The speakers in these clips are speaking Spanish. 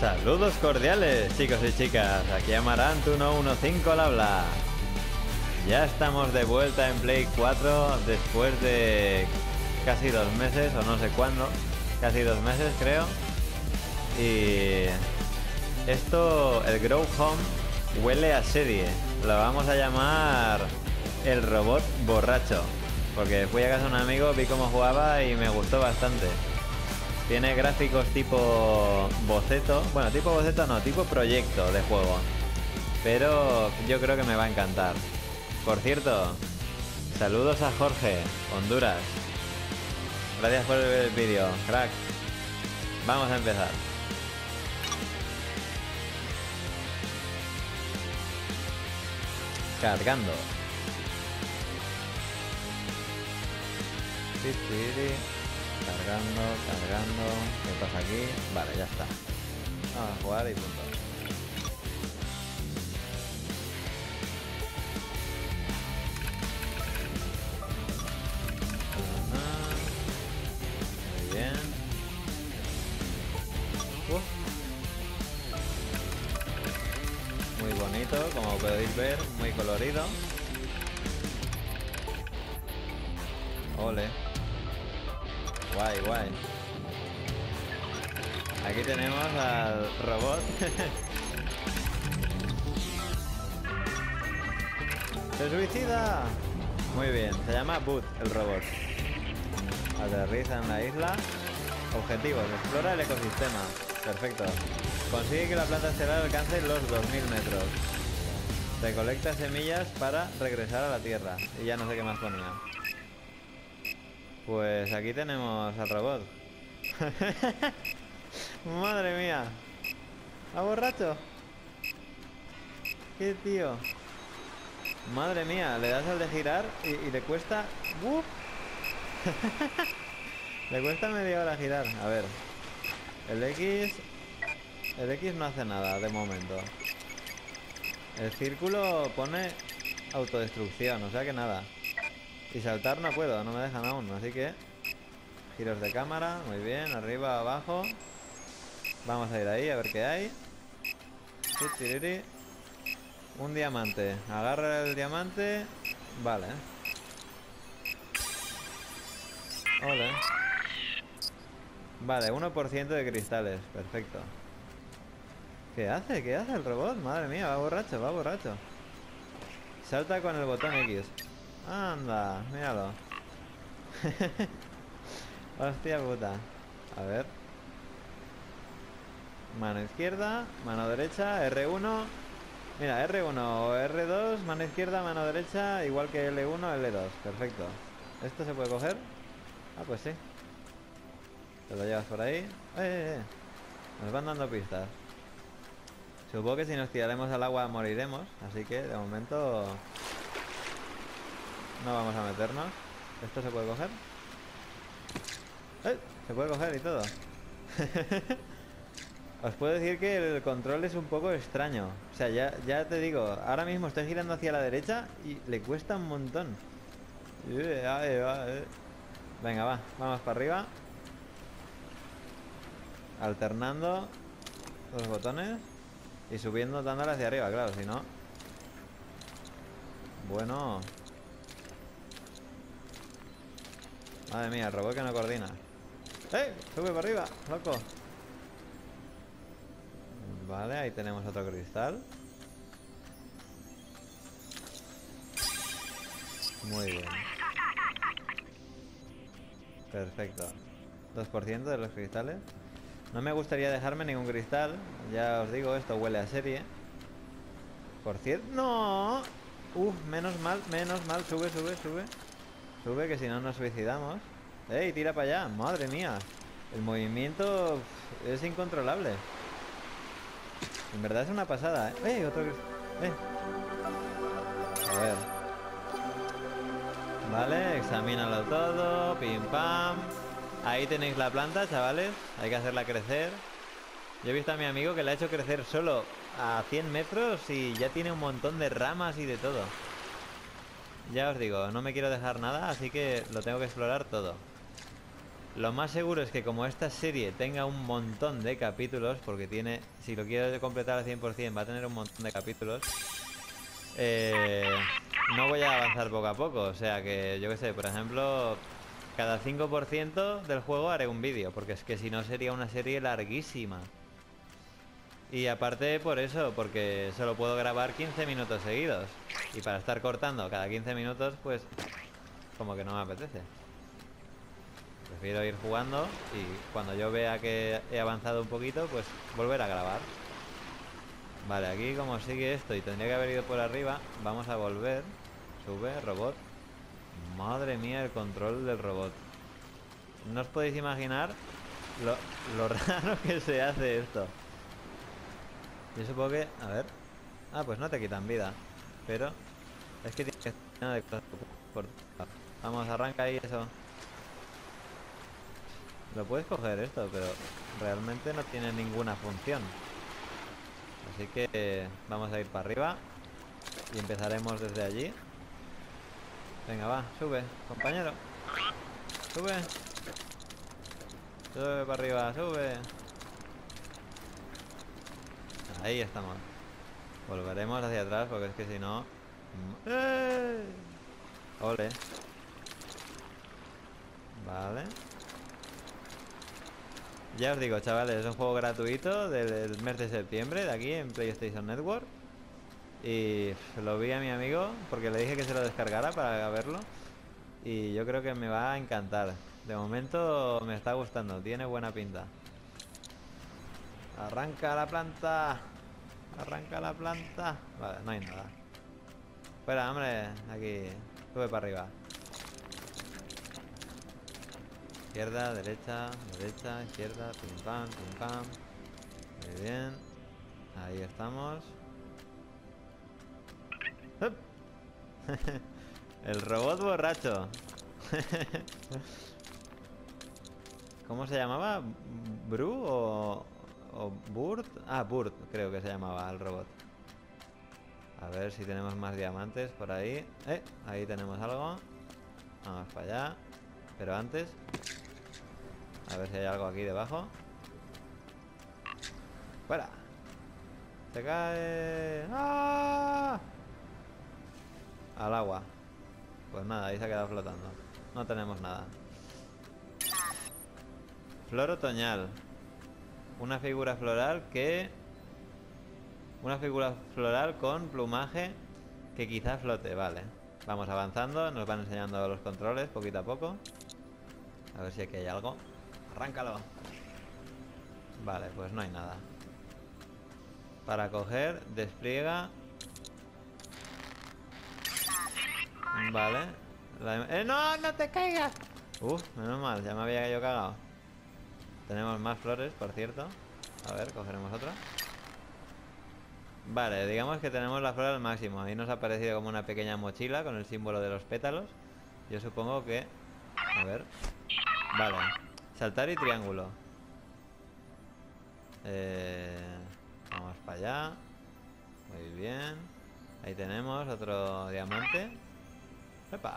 Saludos cordiales, chicos y chicas. Aquí Amarant115 al habla. Ya estamos de vuelta en Play 4 después de casi 2 meses, o no sé cuándo. Casi 2 meses, creo. Y esto, el Grow Home, huele a serie. Lo vamos a llamar el robot borracho, porque fui a casa de un amigo, vi cómo jugaba y me gustó bastante. Tiene gráficos tipo boceto. Bueno, tipo boceto no, tipo proyecto de juego. Pero yo creo que me va a encantar. Por cierto, saludos a Jorge, Honduras. Gracias por ver el vídeo, crack. Vamos a empezar. Cargando. Cargando. ¿Qué pasa aquí? Vale, ya está. Vamos a jugar y punto. Muy bien. Muy bonito, como podéis ver, muy colorido. Ole. Guay, guay. Aquí tenemos al robot. ¡Se suicida! Muy bien, se llama Boot el robot. Aterriza en la isla. Objetivos: explora el ecosistema. Perfecto. Consigue que la planta estelar alcance los 2000 metros. Recolecta semillas para regresar a la Tierra. Y ya no sé qué más ponía. Pues aquí tenemos al robot. Madre mía. ¿A borracho? ¿Qué tío? Madre mía, le das al de girar y le cuesta... Le cuesta media hora girar. A ver. El X no hace nada de momento. El círculo pone autodestrucción, o sea que nada. Y saltar no puedo, no me dejan aún, así que... Giros de cámara, muy bien, arriba, abajo. Vamos a ir ahí a ver qué hay. Un diamante, agarra el diamante. Vale. Ole. Vale, 1% de cristales, perfecto. ¿Qué hace? ¿Qué hace el robot? Madre mía, va borracho, va borracho. Salta con el botón X. Anda, míralo. Hostia puta. A ver. Mano izquierda, mano derecha, R1. Mira, R1 o R2, mano izquierda, mano derecha, igual que L1, L2. Perfecto. ¿Esto se puede coger? Ah, pues sí. Te lo llevas por ahí. Nos van dando pistas. Supongo que si nos tiraremos al agua moriremos, así que de momento no vamos a meternos. ¿Esto se puede coger? Se puede coger y todo. Os puedo decir que el control es un poco extraño. O sea, ya te digo, ahora mismo estoy girando hacia la derecha y le cuesta un montón. Venga, va, vamos para arriba. Alternando los botones y subiendo, dándole hacia arriba, claro, si no... Bueno... Madre mía, el robot que no coordina. Sube para arriba, loco. Vale, ahí tenemos otro cristal. Muy bien. Perfecto. 2% de los cristales. No me gustaría dejarme ningún cristal. Ya os digo, esto huele a serie. Por cierto... ¡No! Menos mal. Sube. Sube, que si no nos suicidamos. Tira para allá. Madre mía. El movimiento es incontrolable. En verdad es una pasada, otro cristal. A ver. Vale, examínalo todo. Pim pam. Ahí tenéis la planta, chavales. Hay que hacerla crecer. Yo he visto a mi amigo que la ha hecho crecer solo a 100 metros y ya tiene un montón de ramas y de todo. Ya os digo, no me quiero dejar nada, así que lo tengo que explorar todo. Lo más seguro es que como esta serie tenga un montón de capítulos, porque tiene, si lo quiero completar al 100% va a tener un montón de capítulos, no voy a avanzar poco a poco. O sea que, yo qué sé, por ejemplo, cada 5% del juego haré un vídeo, porque es que si no sería una serie larguísima. Y aparte por eso, porque solo puedo grabar 15 minutos seguidos. Y para estar cortando cada 15 minutos, pues como que no me apetece. Prefiero ir jugando y cuando yo vea que he avanzado un poquito, pues volver a grabar. Vale, aquí como sigue esto y tendría que haber ido por arriba, vamos a volver. Sube, robot. Madre mía, el control del robot. No os podéis imaginar lo raro que se hace esto. Yo supongo que... A ver... Ah, pues no te quitan vida. Pero... Es que tiene que estar lleno de cosas por... Vamos, arranca ahí eso. Lo puedes coger esto, pero realmente no tiene ninguna función. Así que vamos a ir para arriba y empezaremos desde allí. Venga, va, sube, compañero. Sube. Sube para arriba, sube. Ahí estamos. Volveremos hacia atrás porque es que si no... ¡Eh! Ole. Vale. Ya os digo, chavales, es un juego gratuito del mes de septiembre de aquí en PlayStation Network. Y lo vi a mi amigo porque le dije que se lo descargara para verlo. Y yo creo que me va a encantar. De momento me está gustando, tiene buena pinta. Arranca la planta. Arranca la planta. Vale, no hay nada. Espera, hombre, aquí. Sube para arriba. Izquierda, derecha, derecha, izquierda, pim pam, pim pam. Muy bien. Ahí estamos. ¡Hup! El robot borracho. ¿Cómo se llamaba? ¿Bru o Burt? Ah, Burt creo que se llamaba el robot. A ver si tenemos más diamantes por ahí. Ahí tenemos algo. Vamos para allá. Pero antes, a ver si hay algo aquí debajo. ¡Fuera! ¡Se cae! ¡Ah! Al agua. Pues nada, ahí se ha quedado flotando. No tenemos nada. Flor otoñal. Una figura floral que... Una figura floral con plumaje que quizás flote, vale. Vamos avanzando, nos van enseñando los controles poquito a poco. A ver si aquí hay algo. ¡Arráncalo! Vale, pues no hay nada. Para coger, despliega. Vale. ¡No! ¡No te caigas! Menos mal, ya me había yo cagado. Tenemos más flores, por cierto. A ver, cogeremos otra. Vale, digamos que tenemos la flor al máximo. Ahí nos ha aparecido como una pequeña mochila con el símbolo de los pétalos. Yo supongo que... A ver. Vale. Saltar y triángulo. Vamos para allá. Muy bien. Ahí tenemos otro diamante. ¡Epa!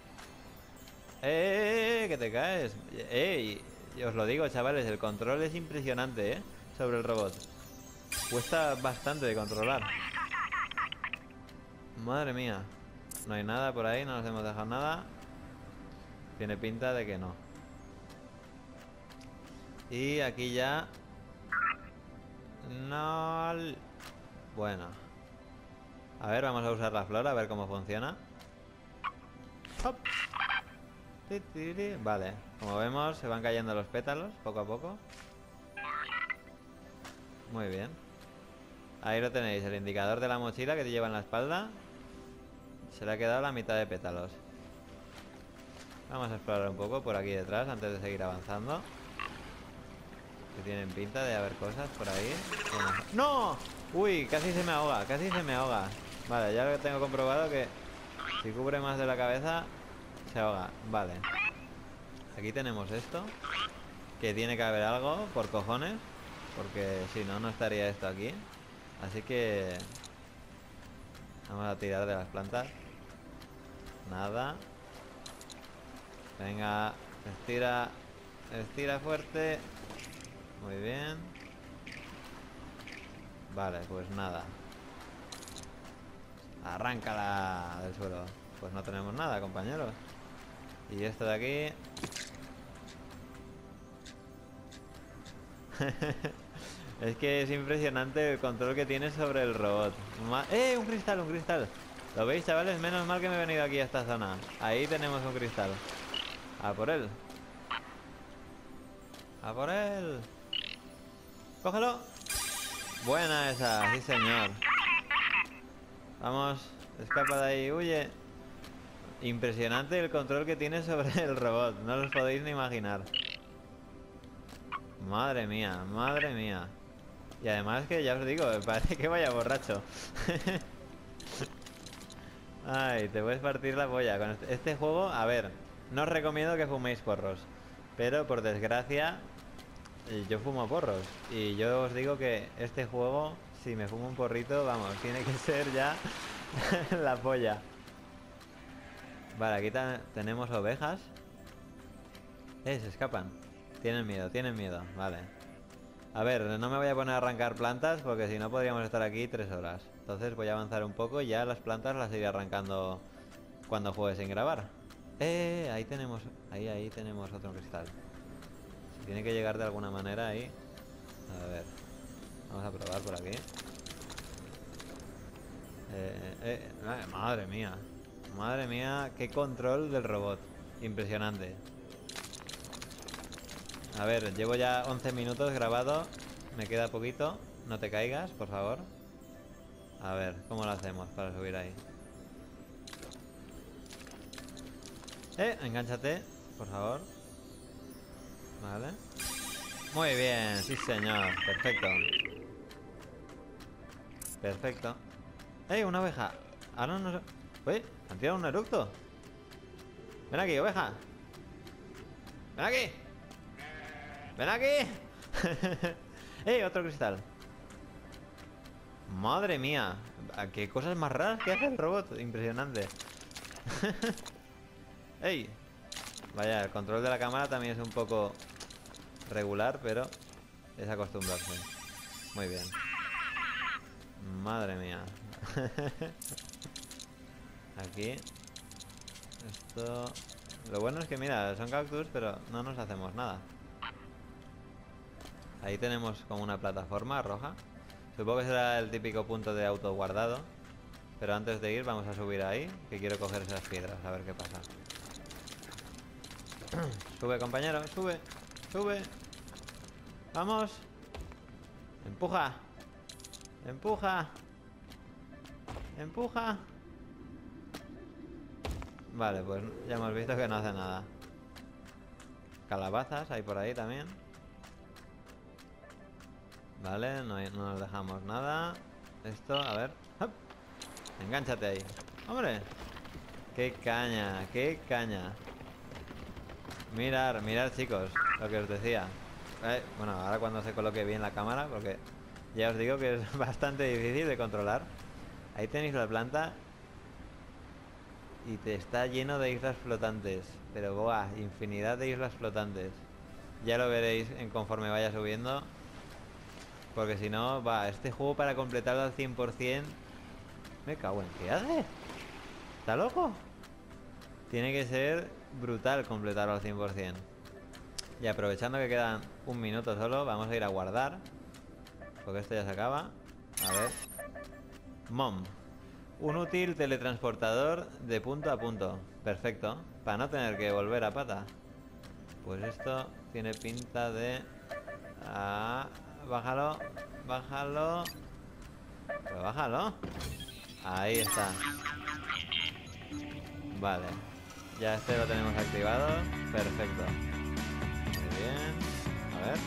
¡Que te caes! Y os lo digo, chavales, el control es impresionante, sobre el robot. Cuesta bastante de controlar. Madre mía. No hay nada por ahí, no nos hemos dejado nada. Tiene pinta de que no. Y aquí ya... No... Bueno. A ver, vamos a usar la flor, a ver cómo funciona. ¡Hop! Vale, como vemos se van cayendo los pétalos poco a poco. Muy bien. Ahí lo tenéis, el indicador de la mochila que te lleva en la espalda. Se le ha quedado la mitad de pétalos. Vamos a explorar un poco por aquí detrás antes de seguir avanzando. Que tienen pinta de haber cosas por ahí. ¡No! Uy, casi se me ahoga, casi se me ahoga. Vale, ya lo tengo comprobado que si cubre más de la cabeza se ahoga. Vale. Aquí tenemos esto. Que tiene que haber algo, por cojones. Porque si no, no estaría esto aquí. Así que... Vamos a tirar de las plantas. Nada. Venga, estira. Estira fuerte. Muy bien. Vale, pues nada. Arráncala del suelo. Pues no tenemos nada, compañeros. Y esto de aquí. Es que es impresionante el control que tiene sobre el robot. Un cristal, un cristal. ¿Lo veis, chavales? Menos mal que me he venido aquí a esta zona. Ahí tenemos un cristal. A por él. A por él. ¡Cógelo! Buena esa, sí señor. Vamos, escapa de ahí, huye. Impresionante el control que tiene sobre el robot. No os podéis ni imaginar. Madre mía, madre mía. Y además que ya os digo, me parece que vaya borracho. Ay, te puedes partir la polla con este juego. A ver, no os recomiendo que fuméis porros, pero por desgracia yo fumo porros. Y yo os digo que este juego, si me fumo un porrito, vamos, tiene que ser ya la polla. Vale, aquí tenemos ovejas. Se escapan. Tienen miedo, vale. A ver, no me voy a poner a arrancar plantas porque si no podríamos estar aquí 3 horas. Entonces voy a avanzar un poco y ya las plantas las iré arrancando cuando juegue sin grabar. Ahí tenemos otro cristal. Se tiene que llegar de alguna manera ahí. A ver, vamos a probar por aquí. Madre mía. Madre mía, qué control del robot. Impresionante. A ver, llevo ya 11 minutos grabado. Me queda poquito. No te caigas, por favor. A ver, ¿cómo lo hacemos para subir ahí? Engánchate, por favor. Vale. Muy bien, sí señor. Perfecto. Perfecto. Una oveja. Ah, no. Uy, han tirado un eructo. Ven aquí, oveja. Ven aquí. ¡Ven aquí! Otro cristal. Madre mía. Qué cosas más raras que hace el robot. Impresionante. Vaya, el control de la cámara también es un poco regular, pero es acostumbrarse. Muy bien. Madre mía. Aquí. Esto... Lo bueno es que, mira, son cactus, pero no nos hacemos nada. Ahí tenemos como una plataforma roja. Supongo que será el típico punto de auto guardado. Pero antes de ir vamos a subir ahí, que quiero coger esas piedras, a ver qué pasa. Sube, compañero, sube. Sube. Vamos. Empuja. Empuja. Empuja. Vale, pues ya hemos visto que no hace nada. Calabazas hay por ahí también. Vale, no nos dejamos nada. Esto, a ver. ¡Hop! Engánchate ahí. ¡Hombre! ¡Qué caña! ¡Qué caña! Mirad, chicos, lo que os decía. Bueno, ahora cuando se coloque bien la cámara, porque ya os digo que es bastante difícil de controlar. Ahí tenéis la planta. Y te está lleno de islas flotantes. Pero, ¡buah! Infinidad de islas flotantes. Ya lo veréis en conforme vaya subiendo. Porque si no, este juego para completarlo al 100%... Me cago en... ¿Qué hace? ¿Está loco? Tiene que ser brutal completarlo al 100%. Y aprovechando que quedan un minuto solo, vamos a ir a guardar. Porque esto ya se acaba. A ver. Mom. Un útil teletransportador de punto a punto. Perfecto. Para no tener que volver a pata. Pues esto tiene pinta de... Bájalo, bájalo. Pero bájalo. Ahí está. Vale. Ya este lo tenemos activado. Perfecto. Muy bien. A ver.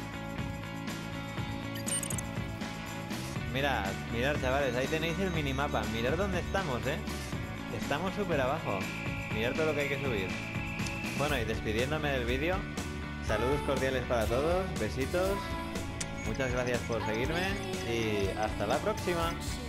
Mirad, chavales. Ahí tenéis el minimapa. Mirad dónde estamos, Estamos súper abajo. Mirad todo lo que hay que subir. Bueno, y despidiéndome del vídeo. Saludos cordiales para todos. Besitos. Muchas gracias por seguirme y hasta la próxima.